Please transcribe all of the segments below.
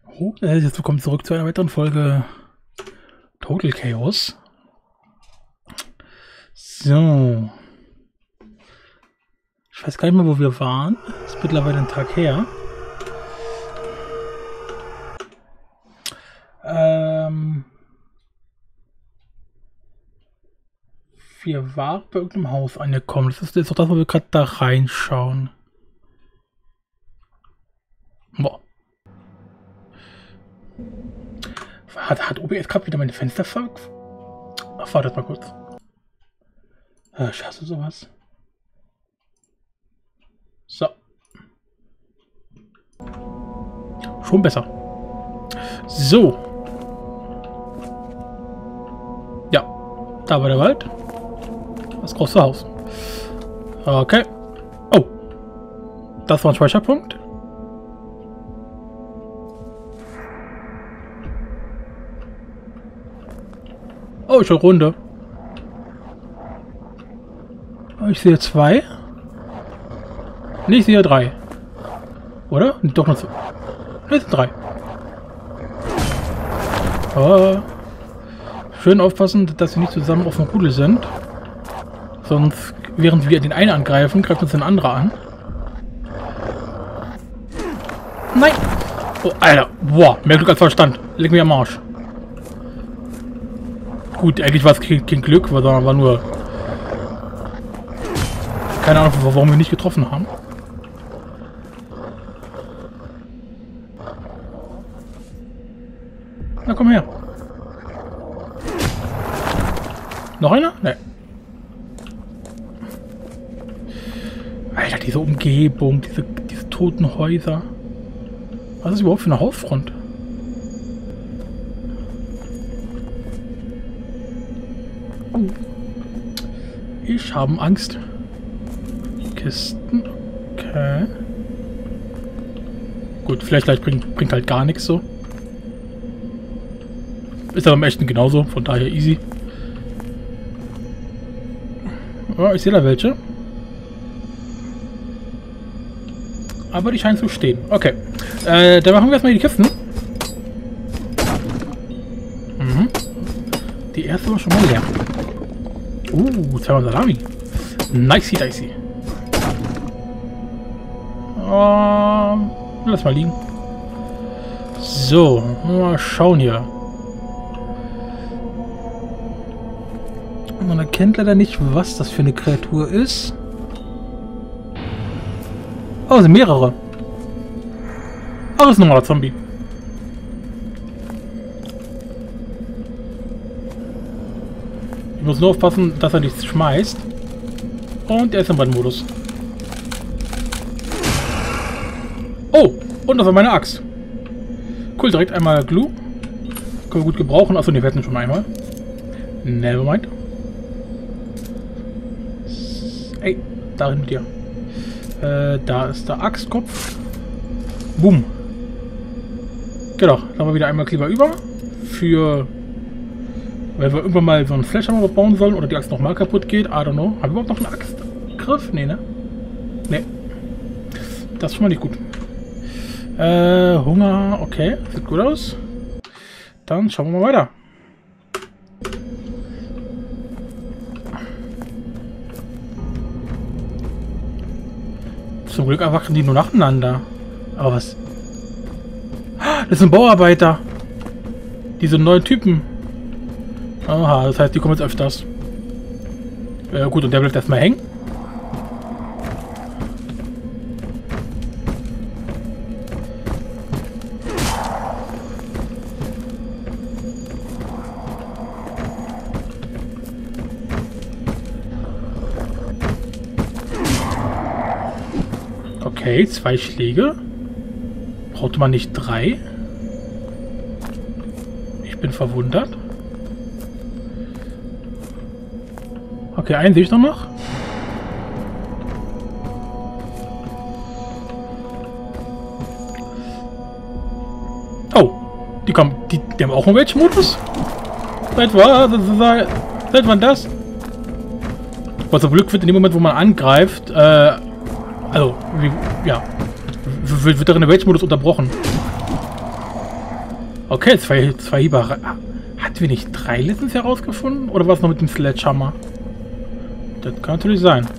Oh, jetzt willkommen zurück zu einer weiteren Folge Total Chaos. So. Ich weiß gar nicht mehr, wo wir waren. Ist mittlerweile ein Tag her. Wir waren bei irgendeinem Haus angekommen. Das ist jetzt doch das, wo wir gerade da reinschauen. Boah. Hat OBS gerade wieder meine Fenster verfolgt? Ach, wartet mal kurz. Ich hasse sowas. So. Schon besser. So. Ja. Da war der Wald. Das große Haus. Okay. Oh. Das war ein Speicherpunkt. Oh, ich will Runde. Ich sehe 2. Nee, ich sehe 3. Oder? Doch noch 2. Nee, es sind 3. Oh. Schön aufpassen, dass wir nicht zusammen auf dem Rudel sind. Sonst, während wir den einen angreifen, greift uns ein anderer an. Nein! Oh, Alter. Boah, mehr Glück als Verstand. Leg mir am Arsch. Gut, eigentlich war es kein Glück, sondern war nur... Keine Ahnung, warum wir nicht getroffen haben. Na, komm her. Noch einer? Ne. Alter, diese Umgebung, diese toten Häuser. Was ist überhaupt für eine Hausfront? Ich habe Angst. Kisten. Okay. Gut, vielleicht bringt halt gar nichts so. Ist aber im Echten genauso, von daher easy. Oh, ich sehe da welche. Aber die scheinen zu stehen. Okay. Dann machen wir erstmal die Kisten. Mhm. Die erste war schon mal leer. 200 Salami. Nicey dicey. Lass mal liegen. So, mal schauen hier. Man erkennt leider nicht, was das für eine Kreatur ist. Oh, es sind mehrere. Oh, das ist ein normaler Zombie. Ich muss nur aufpassen, dass er nichts schmeißt. Und er ist im Brennmodus. Oh, und das war meine Axt. Cool, direkt einmal Glue. Können wir gut gebrauchen. Achso, die werden schon einmal. Nevermind. Ey, dahin mit dir. Da ist der Axtkopf. Boom. Genau, dann haben wir wieder einmal Kleber über. Für... Wenn wir irgendwann mal so einen Flashhammer bauen sollen oder die Axt nochmal kaputt geht. I don't know. Haben wir überhaupt noch einen Axtgriff? Nee, ne? Nee. Das ist schon mal nicht gut. Hunger. Okay. Sieht gut aus. Dann schauen wir mal weiter. Zum Glück erwachen die nur nacheinander. Aber was? Das sind Bauarbeiter. Diese neuen Typen. Aha, das heißt, die kommen jetzt öfters. Gut, und der bleibt erstmal hängen. Okay, 2 Schläge. Braucht man nicht 3? Ich bin verwundert. Okay, einen sehe ich noch. Oh, die haben auch einen Rage-Modus? Seit wann das? Was zum Glück wird in dem Moment, wo man angreift, also, ja, wird der Rage-Modus unterbrochen. Okay, zwei Hieber. Hatten wir nicht 3 letztens herausgefunden? Oder war es noch mit dem Sledgehammer? Das kann natürlich sein.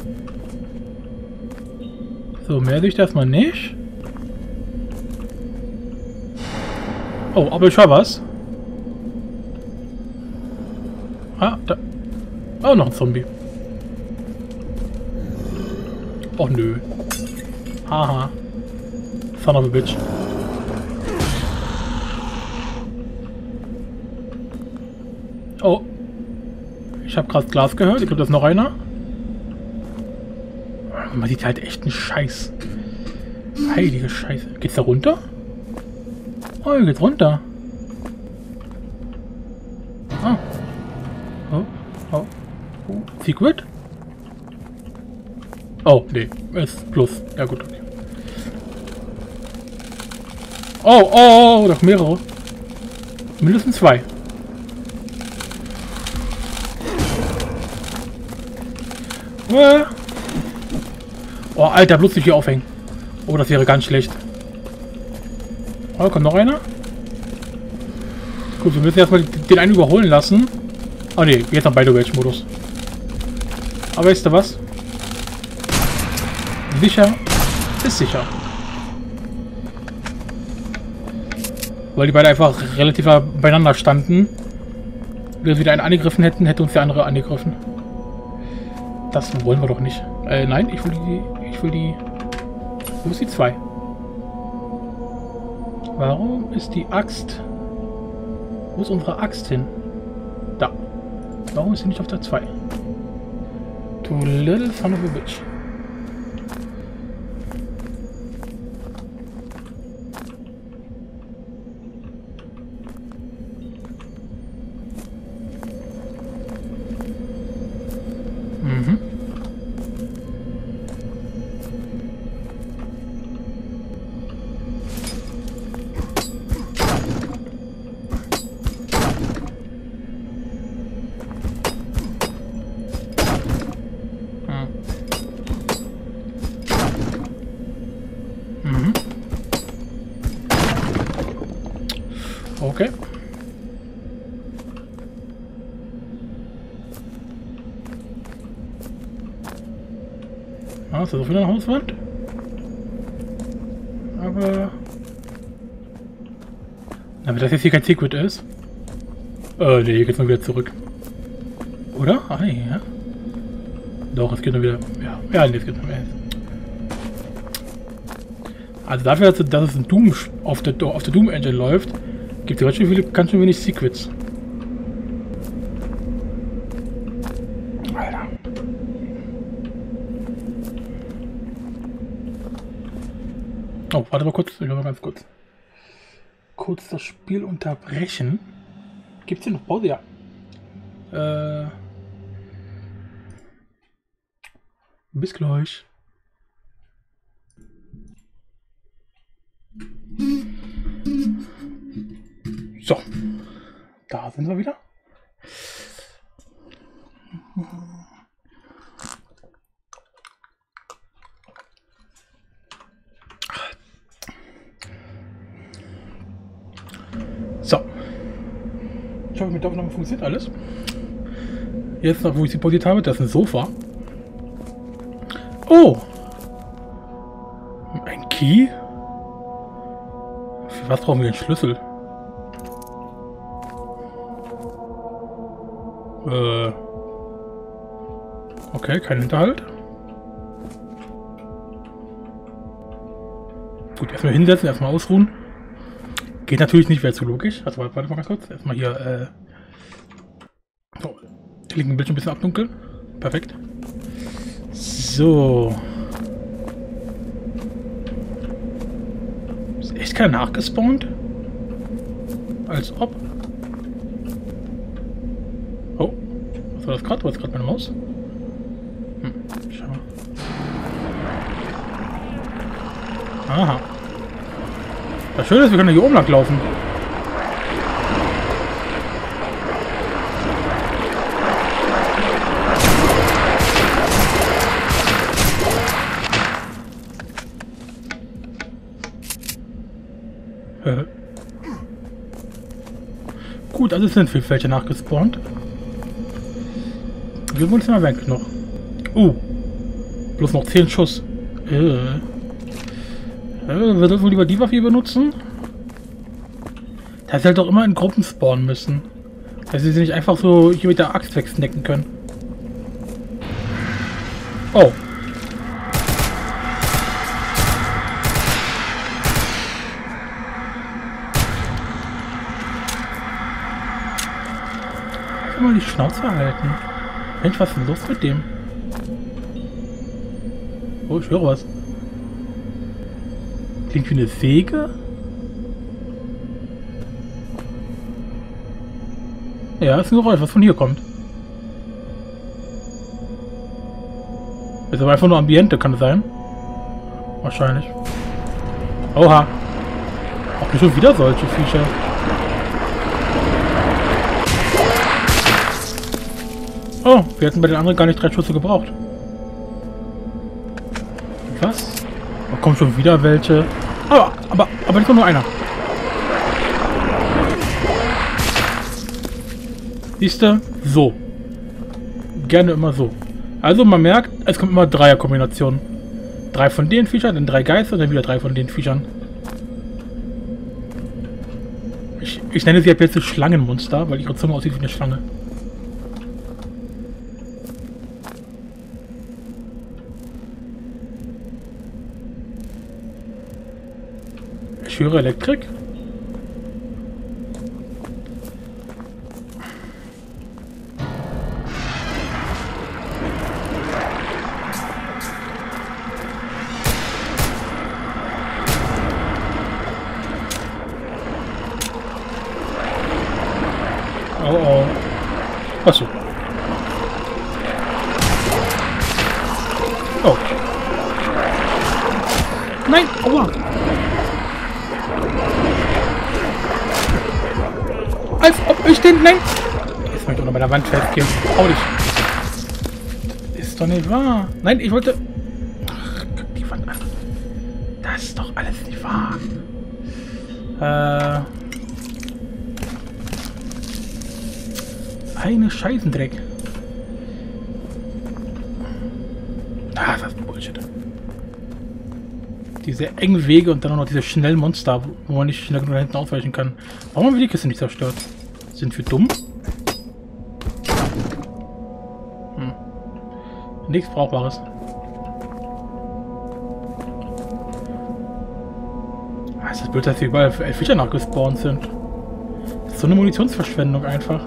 So, mehr sehe ich erstmal nicht. Oh, aber ich höre was. Ah, da. Oh, noch ein Zombie. Och nö. Haha. Son of a bitch. Oh. Ich habe gerade Glas gehört. Ich glaube, da ist noch einer. Man sieht halt echt einen Scheiß. Heilige Scheiße. Geht's da runter? Oh, hier geht's runter. Ah. Oh. Oh. Oh. Secret? Oh, nee. Ist plus. Ja, gut. Okay. Oh, oh, oh, noch mehrere. Mindestens 2. Oh, Alter, bloß nicht hier aufhängen. Oh, das wäre ganz schlecht. Oh, da kommt noch einer. Gut, wir müssen erstmal den einen überholen lassen. Oh ne, jetzt noch beide Welch-Modus. Aber weißt du was? Sicher ist sicher. Weil die beide einfach relativ beieinander standen. Wenn wir wieder einen angegriffen hätten, hätte uns der andere angegriffen. Das wollen wir doch nicht. Nein, ich will die... Wo ist die 2? Warum ist die Axt... Wo ist unsere Axt hin? Da. Warum ist sie nicht auf der 2? Du little son of a bitch. Mhm. Mhm. Okay. Ah, ist das auch wieder eine Hauswand? Aber das jetzt hier kein Secret ist. Ne, hier geht's mal wieder zurück. Oder? Ah, ja. Doch, es geht nur wieder. Ja, nee, es geht nur wieder. Also dafür, dass es ein Doom auf der Doom Engine läuft, gibt es ganz schön wenig Secrets. Alter. Oh, warte mal kurz, ich will mal ganz kurz. Kurz das Spiel unterbrechen. Gibt es hier noch Pause? Ja. Bis gleich. So, da sind wir wieder. So. Ich hoffe, mit der Aufnahme funktioniert alles. Jetzt noch, wo ich sie pausiert habe, das ist ein Sofa. Oh! Ein Key? Für was brauchen wir den Schlüssel? Okay, kein Hinterhalt. Gut, erstmal hinsetzen, erstmal ausruhen. Geht natürlich nicht, wäre zu logisch. Also warte mal ganz kurz. Erstmal hier, so, den linken Bildschirm ein bisschen abdunkeln. Perfekt. So. Ist echt keiner nachgespawnt? Als ob. Oh. Was war das gerade? War das gerade meine Maus? Schau mal. Aha. Das Schöne ist, wir können hier oben lang laufen. Gut, also sind welche nachgespawnt. Wir wollen jetzt mal weg noch. Bloß noch 10 Schuss. Wir sollten wohl lieber die Waffe hier benutzen. Da sie halt doch immer in Gruppen spawnen müssen. Dass sie nicht einfach so hier mit der Axt wegsnacken können. Oh. Einfach mal die Schnauze halten. Mensch, was ist denn los mit dem? Oh, ich höre was. Klingt wie eine Säge? Ja, ist ein Geräusch, was von hier kommt. Ist aber einfach nur Ambiente, kann es sein? Wahrscheinlich. Oha. Auch nicht schon wieder solche Viecher. Oh, wir hätten bei den anderen gar nicht 3 Schüsse gebraucht. Was? Da kommen schon wieder welche. Aber nicht nur einer. Siehste? So. Gerne immer so. Also man merkt, es kommt immer Dreierkombinationen. 3 von den Viechern, dann 3 Geister und dann wieder 3 von den Viechern. Ich nenne sie ab jetzt Schlangenmonster, weil ihre Zunge aussieht wie eine Schlange. Ich höre Elektrik. Oh. Achso. Oh. Nein! Aua! Als ob ich den... Nein! Jetzt möchte ich noch bei der Wand festgehen. Hau dich! Das ist doch nicht wahr. Nein, ich wollte... Ach, guck die Wand an. Das ist doch alles nicht wahr. Eine Scheißendreck. Das ist Bullshit. Diese engen Wege und dann auch noch diese schnellen Monster, wo man nicht schnell genug hinten ausweichen kann. Warum haben wir die Kiste nicht zerstört? Sind wir dumm? Nichts Brauchbares. Es ist blöd, dass hier überall Fischer nachgespawnt sind. Das ist so eine Munitionsverschwendung einfach.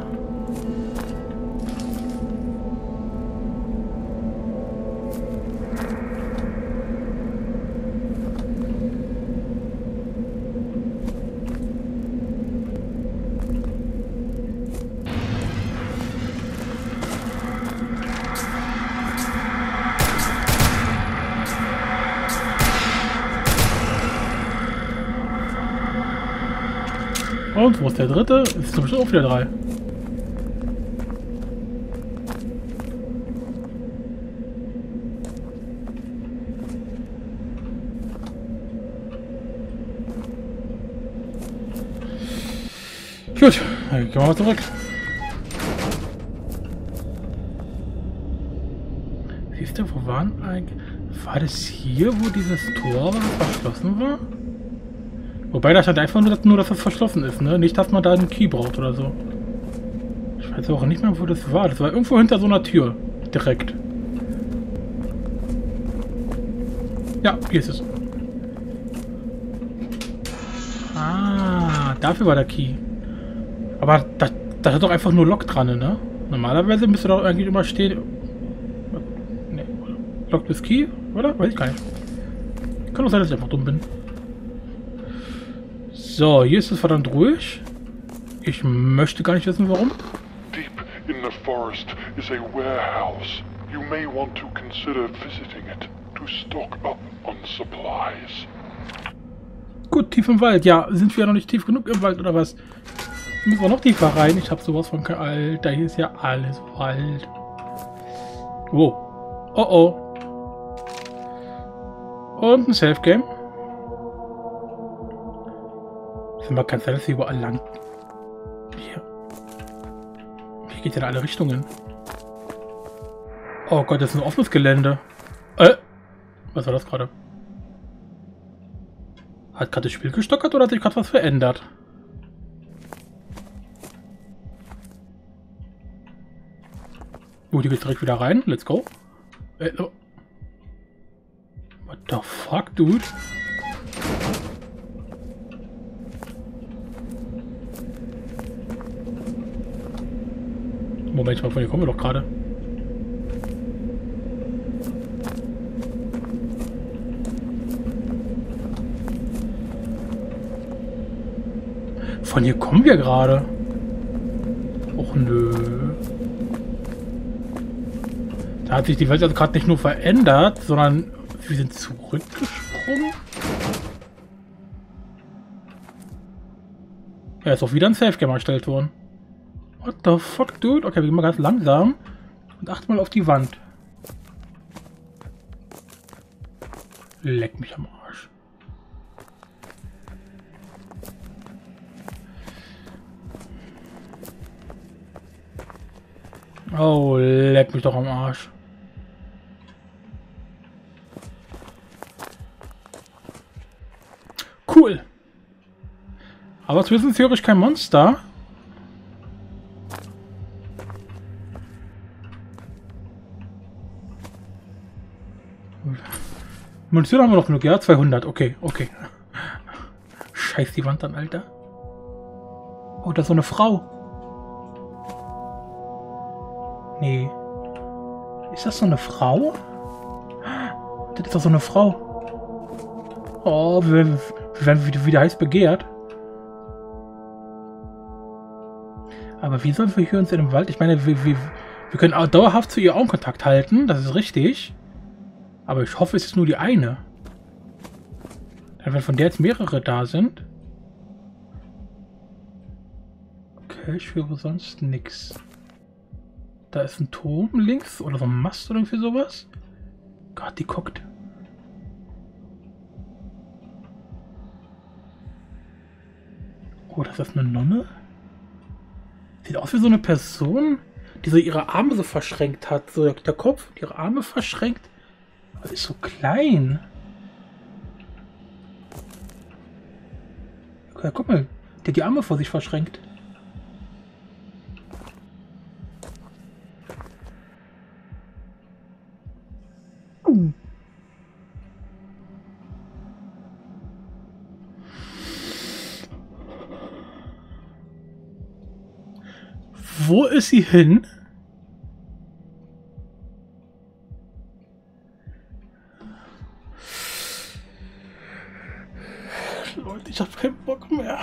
Und wo ist der dritte? Es ist bestimmt auch wieder 3. Gut, dann gehen wir mal zurück. Siehst du, wo waren eigentlich... War das hier, wo dieses Tor verschlossen war? Wobei, da stand einfach nur, dass das verschlossen ist, ne? Nicht, dass man da einen Key braucht oder so. Ich weiß auch nicht mehr, wo das war. Das war irgendwo hinter so einer Tür. Direkt. Ja, hier ist es. Ah, dafür war der Key. Aber da hat doch einfach nur Lock dran, ne? Normalerweise müsste doch eigentlich immer stehen... Ne, Lock bis Key, oder? Weiß ich gar nicht. Kann auch sein, dass ich einfach dumm bin. So, hier ist es verdammt ruhig. Ich möchte gar nicht wissen, warum. Deep in the forest is a warehouse. You may want to consider visiting it to stock up on supplies. Gut, tief im Wald. Ja, sind wir ja noch nicht tief genug im Wald, oder was? Müssen wir noch tiefer rein? Ich habe sowas von... Alter, hier ist ja alles Wald. Wow. Oh oh. Und ein Safe-Game. Man kann sein, dass sie überall lang... Hier. Hier geht ja in alle Richtungen. Oh Gott, das ist ein offenes Gelände. Was war das gerade? Hat gerade das Spiel gestockert oder hat sich gerade was verändert? Gut, hier geht's direkt wieder rein. Let's go. What the fuck, dude? Moment mal, von hier kommen wir doch gerade. Von hier kommen wir gerade. Och nö. Da hat sich die Welt also gerade nicht nur verändert, sondern wir sind zurückgesprungen. Ja, ist auch wieder ein Safe-Game erstellt worden. What the fuck, dude? Okay, wir gehen mal ganz langsam und achten mal auf die Wand. Leck mich am Arsch. Oh, leck mich doch am Arsch. Cool. Aber zumindest höre ich kein Monster. Munition haben wir noch genug, ja? 200, okay, okay. Scheiß die Wand dann, Alter. Oh, da ist so eine Frau. Nee. Ist das so eine Frau? Das ist doch so eine Frau. Oh, wir werden wieder heiß begehrt. Aber wie sollen wir hier uns in dem Wald... Ich meine, wir können auch dauerhaft zu ihr Augenkontakt halten. Das ist richtig. Aber ich hoffe, es ist nur die eine. Denn wenn von der jetzt mehrere da sind... Okay, ich höre sonst nichts. Da ist ein Turm links oder so ein Mast oder irgendwie sowas. Gott, die guckt. Oh, das ist eine Nonne? Sieht aus wie so eine Person, die so ihre Arme so verschränkt hat. So der Kopf, ihre Arme verschränkt. Aber ist so klein. Ja, guck mal, der hat die Arme vor sich verschränkt. Wo ist sie hin? Leute, ich habe keinen Bock mehr.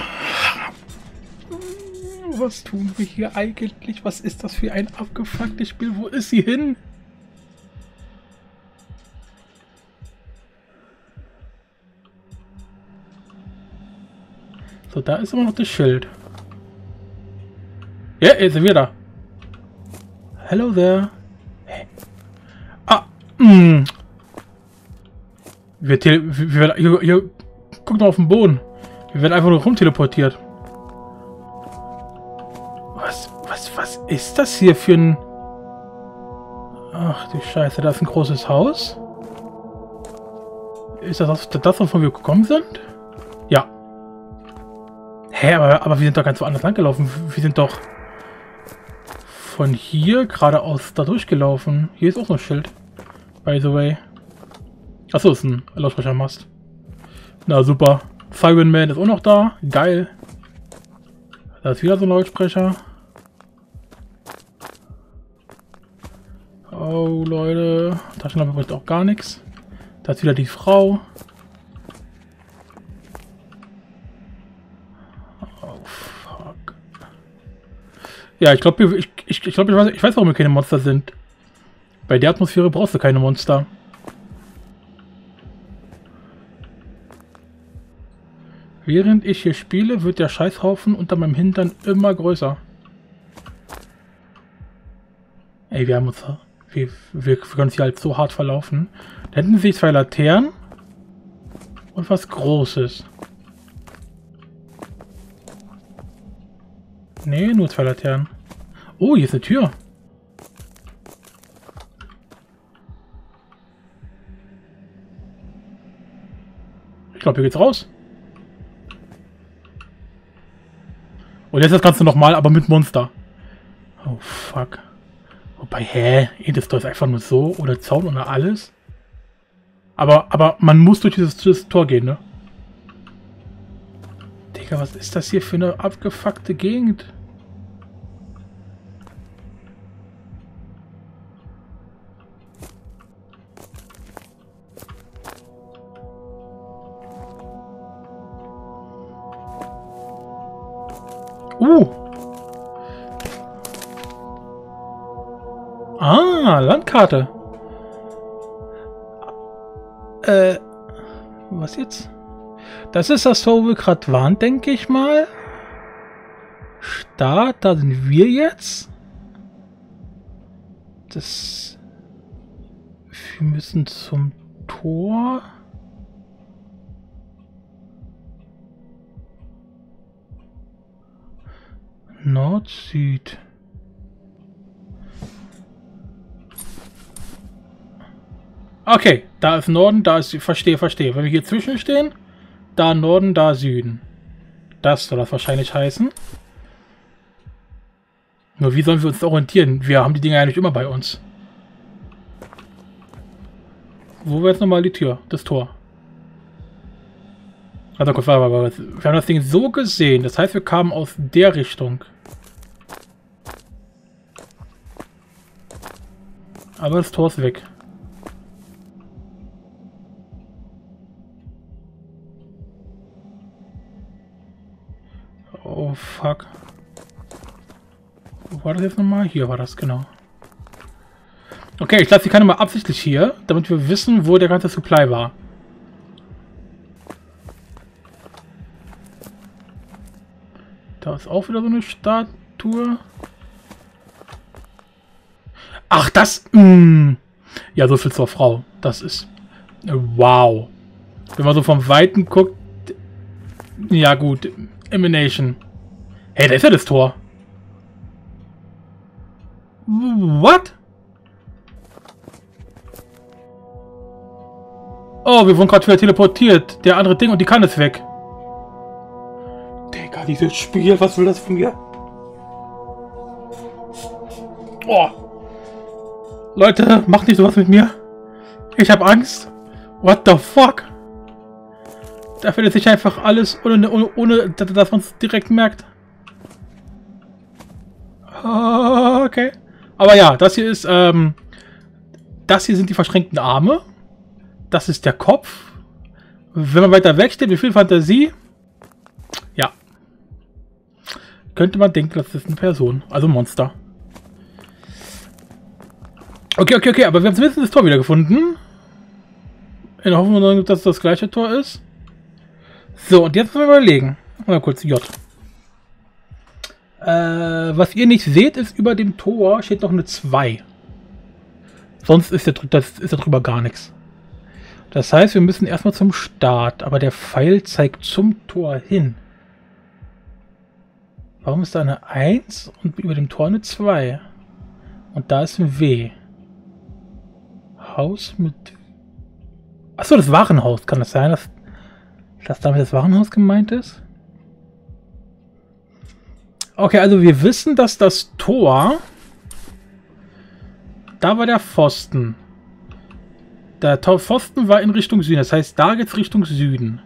Was tun wir hier eigentlich? Was ist das für ein abgefucktes Spiel? Wo ist sie hin? So, da ist immer noch das Schild. Ja, jetzt sind wir da. Hello there. Hey. Ah, hier, guck mal auf den Boden. Wir werden einfach nur rumteleportiert. Was ist das hier für ein... Ach du Scheiße, da ist ein großes Haus. Ist das, wovon wir gekommen sind? Ja. Hä, aber wir sind doch ganz woanders lang gelaufen. Wir sind doch... von hier geradeaus da durchgelaufen. Hier ist auch noch ein Schild. By the way. Achso, ist ein Lautsprechermast. Na super. Fireman ist auch noch da. Geil. Da ist wieder so ein Lautsprecher. Oh Leute. Taschenlampe bringt auch gar nichts. Da ist wieder die Frau. Oh fuck. Ja, ich glaube, ich weiß, warum wir keine Monster sind. Bei der Atmosphäre brauchst du keine Monster. Während ich hier spiele, wird der Scheißhaufen unter meinem Hintern immer größer. Ey, wir haben uns... Wir können uns hier halt so hart verlaufen. Da hinten sehe ich 2 Laternen. Und was Großes. Nee, nur 2 Laternen. Oh, hier ist eine Tür. Ich glaube, hier geht's raus. Und jetzt das Ganze nochmal, aber mit Monster. Oh, fuck. Wobei, hä? Das ist einfach nur so. Oder Zaun oder alles. Aber man muss durch dieses Tor gehen, ne? Digga, was ist das hier für eine abgefuckte Gegend? Ah, Landkarte. Was jetzt? Das ist das, wo wir gerade waren, denke ich mal. Start, da sind wir jetzt. Das... Wir müssen zum Tor. Nord, Süd. Okay, da ist Norden, da ist... Verstehe. Wenn wir hier zwischen stehen, da Norden, da Süden. Das soll das wahrscheinlich heißen. Nur wie sollen wir uns orientieren? Wir haben die Dinger ja nicht immer bei uns. Wo wäre jetzt nochmal die Tür? Das Tor. Also kurz, warte. Wir haben das Ding so gesehen. Das heißt, wir kamen aus der Richtung. Aber das Tor ist weg. Oh, fuck. Wo war das jetzt nochmal? Hier war das, genau. Okay, ich lasse die Karte mal absichtlich hier, damit wir wissen, wo der ganze Supply war. Da ist auch wieder so eine Statue. Ach, das... Ja, so viel zur Frau. Das ist... Wow. Wenn man so vom Weiten guckt... Ja, gut. Emanation. Hey, da ist ja das Tor. What? Oh, wir wurden gerade wieder teleportiert. Der andere Ding und die Kanne ist weg. Digga, dieses Spiel, was will das von mir? Oh. Leute, macht nicht sowas mit mir. Ich habe Angst. What the fuck? Da findet sich einfach alles, ohne dass man es direkt merkt. Okay. Aber ja, das hier ist, das hier sind die verschränkten Arme. Das ist der Kopf. Wenn man weiter weg steht, wie viel Fantasie? Ja. Könnte man denken, das ist eine Person. Also ein Monster. Okay, aber wir haben zumindest das Tor wieder gefunden. In der Hoffnung, dass es das gleiche Tor ist. So, und jetzt müssen wir überlegen. Mal kurz J. Was ihr nicht seht, ist, über dem Tor steht noch eine 2. Sonst ist da drüber gar nichts. Das heißt, wir müssen erstmal zum Start. Aber der Pfeil zeigt zum Tor hin. Warum ist da eine 1 und über dem Tor eine 2? Und da ist ein W. Haus mit... Achso, das Warenhaus. Kann das sein, dass damit das Warenhaus gemeint ist? Okay, also wir wissen, dass das Tor... Da war der Pfosten. Der Pfosten war in Richtung Süden. Das heißt, da geht es Richtung Süden.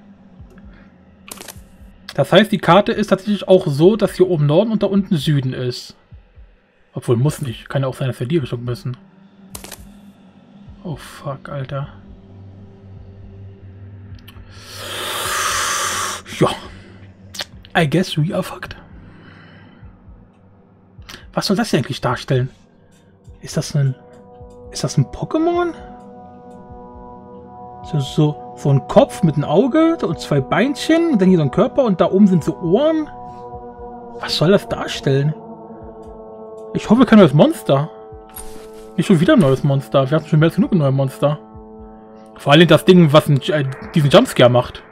Das heißt, die Karte ist tatsächlich auch so, dass hier oben Norden und da unten Süden ist. Obwohl, muss nicht. Kann ja auch sein, dass wir die Richtung müssen. Oh, fuck, Alter. Ja. I guess we are fucked. Was soll das hier eigentlich darstellen? Ist das ein Pokémon? So ein Kopf mit einem Auge und 2 Beinchen und dann hier so ein Körper und da oben sind so Ohren. Was soll das darstellen? Ich hoffe, kein neues Monster. Nicht schon wieder ein neues Monster. Wir hatten schon mehr als genug neue Monster. Vor allem das Ding, was diesen Jumpscare macht.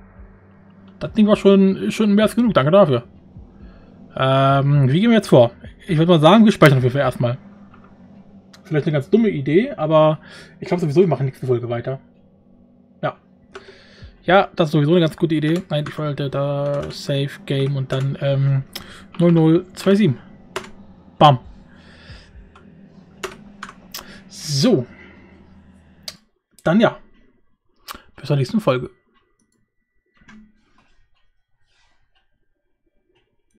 Das Ding war schon mehr als genug. Danke dafür. Wie gehen wir jetzt vor? ich würde mal sagen, wir speichern für erstmal. Vielleicht eine ganz dumme Idee, aber ich glaube sowieso, wir machen nächste Folge weiter. Ja. Ja, das ist sowieso eine ganz gute Idee. Nein, ich wollte da Save Game und dann 0027. Bam. So. Dann ja. Bis zur nächsten Folge.